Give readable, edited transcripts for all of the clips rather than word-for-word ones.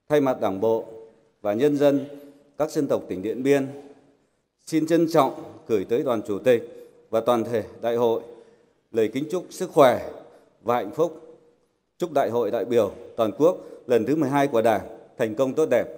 Thay mặt Đảng bộ và nhân dân các dân tộc tỉnh Điện Biên, xin trân trọng gửi tới Đoàn Chủ tịch và toàn thể đại hội lời kính chúc sức khỏe và hạnh phúc. Chúc Đại hội đại biểu toàn quốc lần thứ 12 của Đảng thành công tốt đẹp.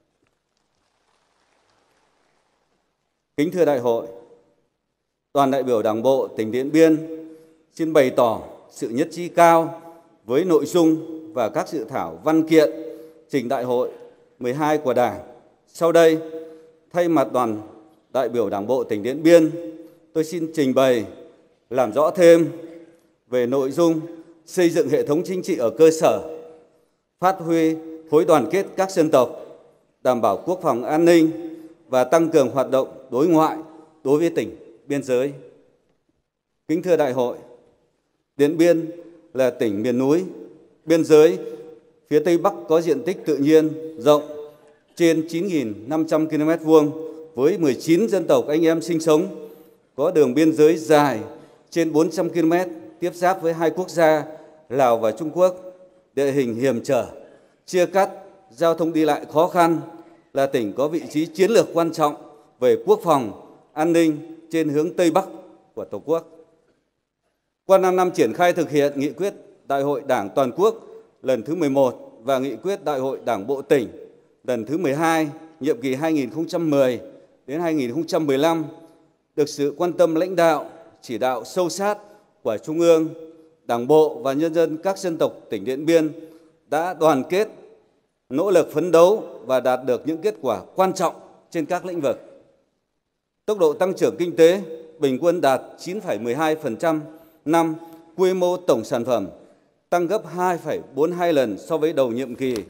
Kính thưa đại hội, đoàn đại biểu Đảng bộ tỉnh Điện Biên xin bày tỏ sự nhất trí cao với nội dung và các dự thảo văn kiện trình Đại hội 12 của Đảng. Sau đây, thay mặt đoàn đại biểu Đảng bộ tỉnh Điện Biên, tôi xin trình bày làm rõ thêm về nội dung xây dựng hệ thống chính trị ở cơ sở, phát huy khối đoàn kết các dân tộc, đảm bảo quốc phòng an ninh và tăng cường hoạt động đối ngoại đối với tỉnh biên giới. Kính thưa đại hội, Điện Biên là tỉnh miền núi, biên giới, phía Tây Bắc có diện tích tự nhiên rộng trên 9.500 km² với 19 dân tộc anh em sinh sống, có đường biên giới dài trên 400 km tiếp giáp với hai quốc gia Lào và Trung Quốc, địa hình hiểm trở, chia cắt, giao thông đi lại khó khăn, là tỉnh có vị trí chiến lược quan trọng về quốc phòng, an ninh trên hướng Tây Bắc của Tổ quốc. Qua 5 năm triển khai thực hiện nghị quyết Đại hội Đảng toàn quốc lần thứ 11 và nghị quyết Đại hội Đảng bộ tỉnh lần thứ 12, nhiệm kỳ 2010 đến 2015, được sự quan tâm lãnh đạo, chỉ đạo sâu sát của Trung ương, Đảng bộ và nhân dân các dân tộc tỉnh Điện Biên đã đoàn kết, nỗ lực phấn đấu và đạt được những kết quả quan trọng trên các lĩnh vực. Tốc độ tăng trưởng kinh tế bình quân đạt 9,12% năm, quy mô tổng sản phẩm tăng gấp 2,42 lần so với đầu nhiệm kỳ.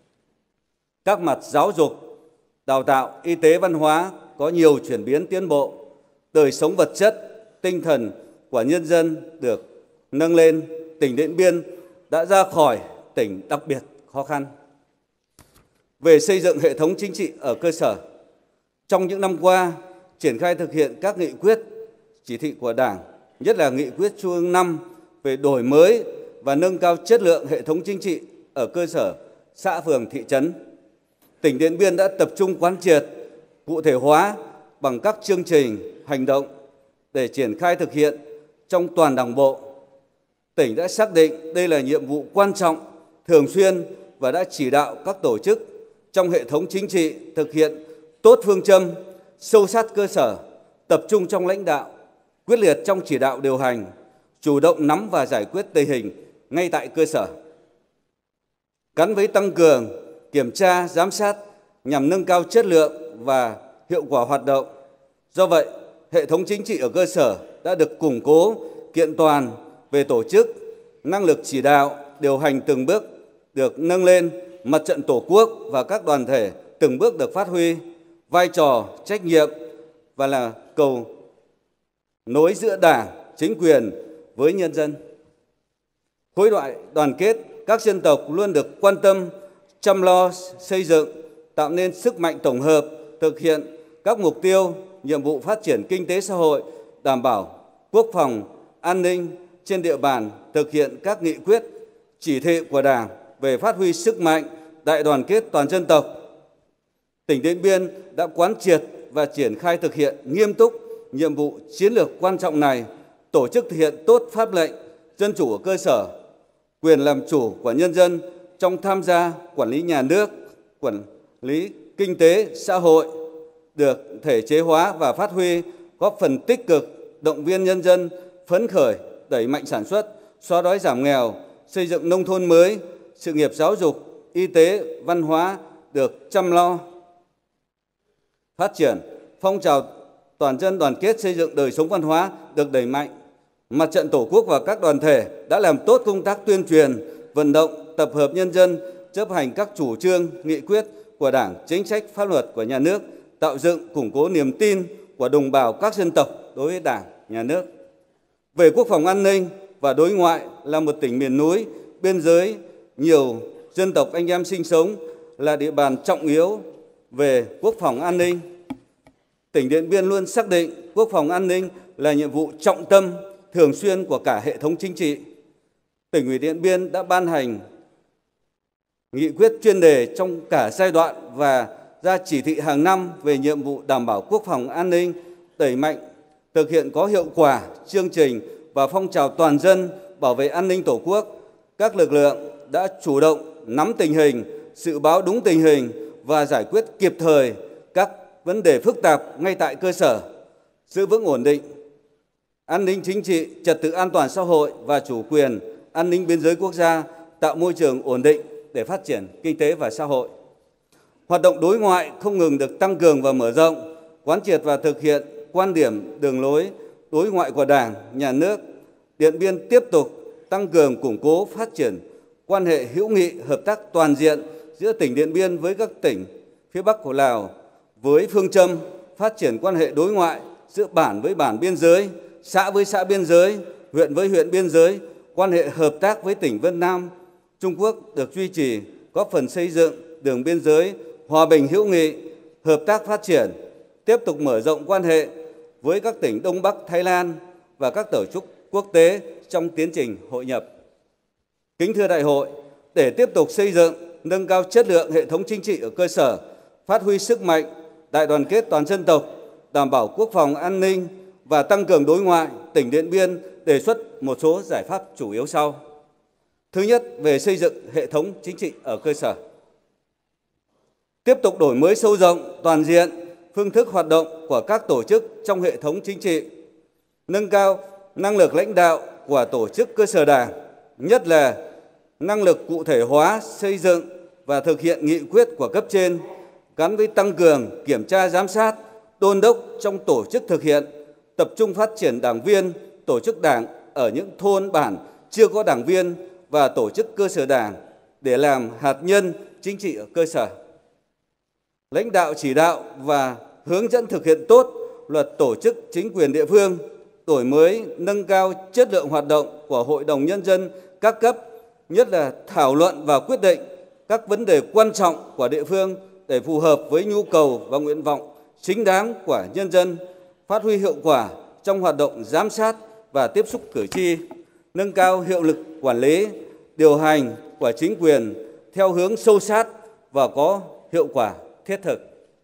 Các mặt giáo dục, đào tạo, y tế, văn hóa có nhiều chuyển biến tiến bộ, đời sống vật chất, tinh thần của nhân dân được nâng lên, tỉnh Điện Biên đã ra khỏi tỉnh đặc biệt khó khăn. Về xây dựng hệ thống chính trị ở cơ sở, trong những năm qua, triển khai thực hiện các nghị quyết, chỉ thị của Đảng, nhất là nghị quyết Trung ương 5 về đổi mới và nâng cao chất lượng hệ thống chính trị ở cơ sở, xã, phường, thị trấn. Tỉnh Điện Biên đã tập trung quán triệt, cụ thể hóa bằng các chương trình, hành động để triển khai thực hiện trong toàn Đảng bộ. Tỉnh đã xác định đây là nhiệm vụ quan trọng, thường xuyên và đã chỉ đạo các tổ chức trong hệ thống chính trị thực hiện tốt phương châm, sâu sát cơ sở, tập trung trong lãnh đạo, quyết liệt trong chỉ đạo điều hành, chủ động nắm và giải quyết tình hình ngay tại cơ sở. Gắn với tăng cường, kiểm tra, giám sát nhằm nâng cao chất lượng và hiệu quả hoạt động. Do vậy, hệ thống chính trị ở cơ sở đã được củng cố, kiện toàn về tổ chức, năng lực chỉ đạo, điều hành từng bước được nâng lên, mặt trận Tổ quốc và các đoàn thể từng bước được phát huy vai trò, trách nhiệm và là cầu nối giữa Đảng, chính quyền với nhân dân. Khối đoàn kết các dân tộc luôn được quan tâm, chăm lo xây dựng, tạo nên sức mạnh tổng hợp, thực hiện các mục tiêu, nhiệm vụ phát triển kinh tế xã hội, đảm bảo quốc phòng, an ninh trên địa bàn, thực hiện các nghị quyết, chỉ thị của Đảng về phát huy sức mạnh, đại đoàn kết toàn dân tộc. Tỉnh Điện Biên đã quán triệt và triển khai thực hiện nghiêm túc nhiệm vụ chiến lược quan trọng này, tổ chức thực hiện tốt pháp lệnh dân chủ ở cơ sở, quyền làm chủ của nhân dân trong tham gia quản lý nhà nước, quản lý kinh tế, xã hội được thể chế hóa và phát huy, góp phần tích cực động viên nhân dân phấn khởi, đẩy mạnh sản xuất, xóa đói giảm nghèo, xây dựng nông thôn mới, sự nghiệp giáo dục, y tế, văn hóa được chăm lo, phát triển, phong trào toàn dân đoàn kết xây dựng đời sống văn hóa được đẩy mạnh. Mặt trận Tổ quốc và các đoàn thể đã làm tốt công tác tuyên truyền, vận động, tập hợp nhân dân, chấp hành các chủ trương, nghị quyết của Đảng, chính sách, pháp luật của nhà nước, tạo dựng, củng cố niềm tin của đồng bào các dân tộc đối với Đảng, nhà nước. Về quốc phòng an ninh và đối ngoại, là một tỉnh miền núi, biên giới, nhiều dân tộc anh em sinh sống, là địa bàn trọng yếu về quốc phòng an ninh. Tỉnh Điện Biên luôn xác định quốc phòng an ninh là nhiệm vụ trọng tâm, thường xuyên của cả hệ thống chính trị. Tỉnh ủy Điện Biên đã ban hành nghị quyết chuyên đề trong cả giai đoạn và ra chỉ thị hàng năm về nhiệm vụ đảm bảo quốc phòng an ninh, đẩy mạnh thực hiện có hiệu quả chương trình và phong trào toàn dân bảo vệ an ninh Tổ quốc. Các lực lượng đã chủ động nắm tình hình, dự báo đúng tình hình và giải quyết kịp thời các vấn đề phức tạp ngay tại cơ sở, giữ vững ổn định an ninh chính trị, trật tự an toàn xã hội và chủ quyền, an ninh biên giới quốc gia, tạo môi trường ổn định để phát triển kinh tế và xã hội. Hoạt động đối ngoại không ngừng được tăng cường và mở rộng, quán triệt và thực hiện quan điểm, đường lối đối ngoại của Đảng, Nhà nước. Điện Biên tiếp tục tăng cường, củng cố, phát triển quan hệ hữu nghị, hợp tác toàn diện giữa tỉnh Điện Biên với các tỉnh phía Bắc của Lào, với phương châm phát triển quan hệ đối ngoại giữa bản với bản biên giới, xã với xã biên giới, huyện với huyện biên giới. Quan hệ hợp tác với tỉnh Vân Nam, Trung Quốc được duy trì, góp phần xây dựng đường biên giới hòa bình, hữu nghị, hợp tác phát triển. Tiếp tục mở rộng quan hệ với các tỉnh Đông Bắc Thái Lan và các tổ chức quốc tế trong tiến trình hội nhập. Kính thưa Đại hội, để tiếp tục xây dựng, nâng cao chất lượng hệ thống chính trị ở cơ sở, phát huy sức mạnh, đại đoàn kết toàn dân tộc, đảm bảo quốc phòng an ninh và tăng cường đối ngoại, tỉnh Điện Biên đề xuất một số giải pháp chủ yếu sau. Thứ nhất, về xây dựng hệ thống chính trị ở cơ sở. Tiếp tục đổi mới sâu rộng, toàn diện phương thức hoạt động của các tổ chức trong hệ thống chính trị, nâng cao năng lực lãnh đạo của tổ chức cơ sở Đảng, nhất là năng lực cụ thể hóa, xây dựng và thực hiện nghị quyết của cấp trên, gắn với tăng cường kiểm tra giám sát, đôn đốc trong tổ chức thực hiện, tập trung phát triển đảng viên, tổ chức Đảng ở những thôn bản chưa có đảng viên và tổ chức cơ sở Đảng để làm hạt nhân chính trị ở cơ sở. Lãnh đạo chỉ đạo và hướng dẫn thực hiện tốt luật tổ chức chính quyền địa phương, đổi mới nâng cao chất lượng hoạt động của Hội đồng Nhân dân các cấp, nhất là thảo luận và quyết định các vấn đề quan trọng của địa phương để phù hợp với nhu cầu và nguyện vọng chính đáng của nhân dân, phát huy hiệu quả trong hoạt động giám sát và tiếp xúc cử tri, nâng cao hiệu lực quản lý, điều hành của chính quyền theo hướng sâu sát và có hiệu quả thiết thực.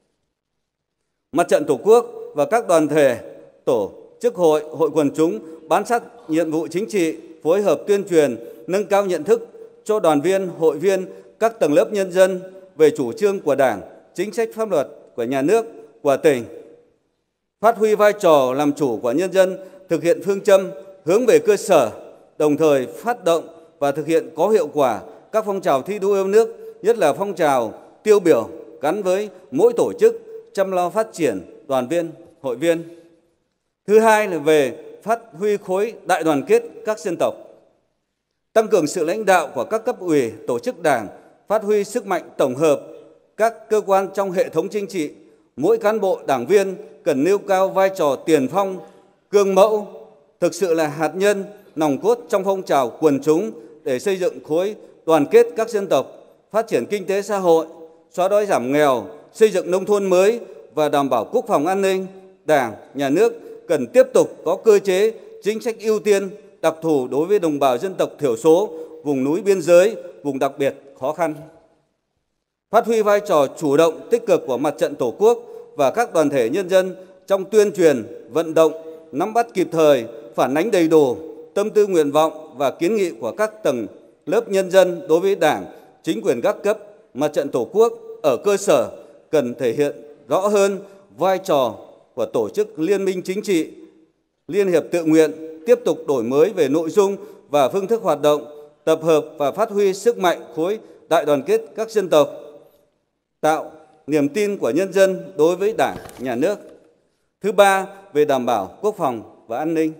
Mặt trận Tổ quốc và các đoàn thể, tổ chức hội, hội quần chúng bám sát nhiệm vụ chính trị, phối hợp tuyên truyền, nâng cao nhận thức cho đoàn viên, hội viên, các tầng lớp nhân dân về chủ trương của Đảng, chính sách pháp luật của nhà nước, của tỉnh. Phát huy vai trò làm chủ của nhân dân, thực hiện phương châm hướng về cơ sở, đồng thời phát động và thực hiện có hiệu quả các phong trào thi đua yêu nước, nhất là phong trào tiêu biểu gắn với mỗi tổ chức, chăm lo phát triển đoàn viên, hội viên. Thứ hai là về phát huy khối đại đoàn kết các dân tộc, tăng cường sự lãnh đạo của các cấp ủy, tổ chức Đảng, phát huy sức mạnh tổng hợp các cơ quan trong hệ thống chính trị. Mỗi cán bộ đảng viên cần nêu cao vai trò tiền phong, gương mẫu, thực sự là hạt nhân, nòng cốt trong phong trào quần chúng để xây dựng khối đoàn kết các dân tộc, phát triển kinh tế xã hội, xóa đói giảm nghèo, xây dựng nông thôn mới và đảm bảo quốc phòng an ninh. Đảng, Nhà nước cần tiếp tục có cơ chế, chính sách ưu tiên, đặc thù đối với đồng bào dân tộc thiểu số, vùng núi biên giới, vùng đặc biệt khó khăn. Phát huy vai trò chủ động, tích cực của Mặt trận Tổ quốc và các đoàn thể nhân dân trong tuyên truyền, vận động, nắm bắt kịp thời, phản ánh đầy đủ tâm tư, nguyện vọng và kiến nghị của các tầng lớp nhân dân đối với Đảng, chính quyền các cấp. Mặt trận Tổ quốc ở cơ sở cần thể hiện rõ hơn vai trò của tổ chức liên minh chính trị, liên hiệp tự nguyện, tiếp tục đổi mới về nội dung và phương thức hoạt động, tập hợp và phát huy sức mạnh khối đại đoàn kết các dân tộc, tạo niềm tin của nhân dân đối với Đảng, Nhà nước. Thứ ba, về đảm bảo quốc phòng và an ninh.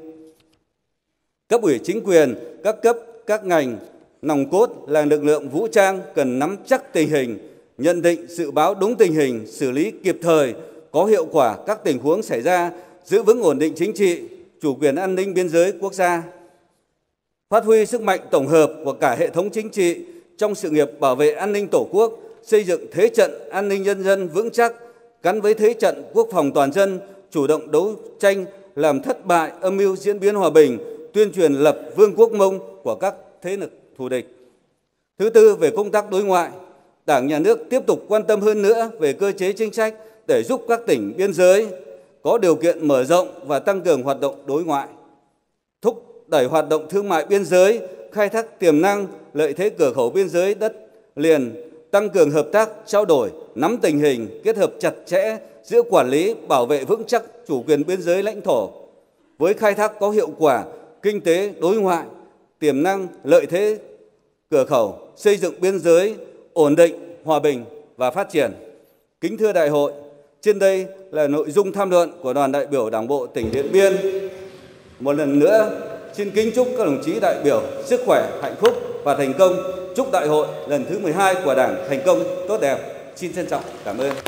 Cấp ủy chính quyền, các cấp, các ngành, nòng cốt là lực lượng vũ trang cần nắm chắc tình hình, nhận định, dự báo đúng tình hình, xử lý kịp thời, có hiệu quả các tình huống xảy ra, giữ vững ổn định chính trị, chủ quyền an ninh biên giới quốc gia. Phát huy sức mạnh tổng hợp của cả hệ thống chính trị trong sự nghiệp bảo vệ an ninh Tổ quốc, xây dựng thế trận an ninh nhân dân vững chắc, gắn với thế trận quốc phòng toàn dân, chủ động đấu tranh làm thất bại âm mưu diễn biến hòa bình, tuyên truyền lập vương quốc Mông của các thế lực thù địch. Thứ tư, về công tác đối ngoại, Đảng, Nhà nước tiếp tục quan tâm hơn nữa về cơ chế chính sách để giúp các tỉnh biên giới có điều kiện mở rộng và tăng cường hoạt động đối ngoại, thúc đẩy hoạt động thương mại biên giới, khai thác tiềm năng, lợi thế cửa khẩu biên giới đất liền, tăng cường hợp tác, trao đổi, nắm tình hình, kết hợp chặt chẽ giữa quản lý, bảo vệ vững chắc chủ quyền biên giới lãnh thổ với khai thác có hiệu quả kinh tế đối ngoại, tiềm năng, lợi thế cửa khẩu, xây dựng biên giới ổn định, hòa bình và phát triển. Kính thưa Đại hội, trên đây là nội dung tham luận của đoàn đại biểu Đảng bộ tỉnh Điện Biên. Một lần nữa, xin kính chúc các đồng chí đại biểu sức khỏe, hạnh phúc và thành công. Chúc đại hội lần thứ 12 của Đảng thành công tốt đẹp. Xin trân trọng cảm ơn.